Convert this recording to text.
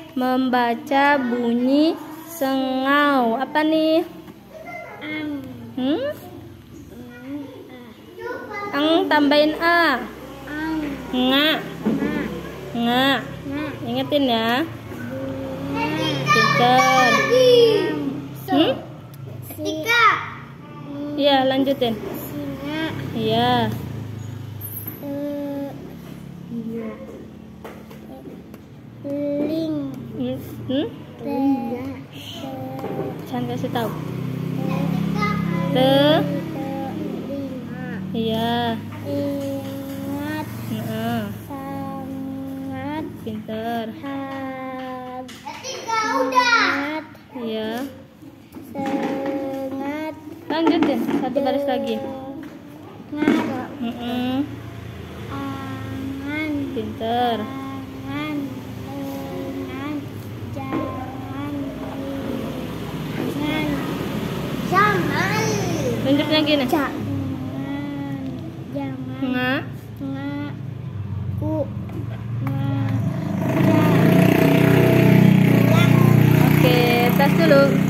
membaca bunyi sengau. Apa nih? Ang tambahin a. Nga. Nga. Ingetin ya. Pinter. Tika. Iya, lanjutin. Singa. Iya. Ling. Jangan kasih tahu. Telinga. Iya. Ingat. Sangat. Pinter. Ingat. Iya. Sengat. Lanjutin satu baris lagi. Ngat. Angan. Pinter. Angan. Engan. Jangan. Jangan. Jangan. Lanjut lagi nih. Jangan. Jangan. Nga. Ngaku. Oke, tes dulu.